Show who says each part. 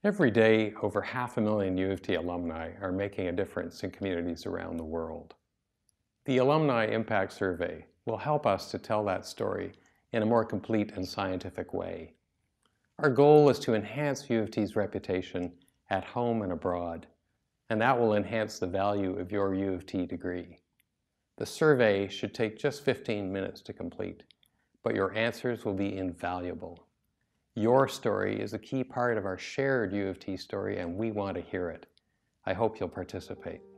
Speaker 1: Every day, over 500,000 U of T alumni are making a difference in communities around the world. The Alumni Impact Survey will help us to tell that story in a more complete and scientific way. Our goal is to enhance U of T's reputation at home and abroad, and that will enhance the value of your U of T degree. The survey should take just 15 minutes to complete, but your answers will be invaluable. Your story is a key part of our shared U of T story, and we want to hear it. I hope you'll participate.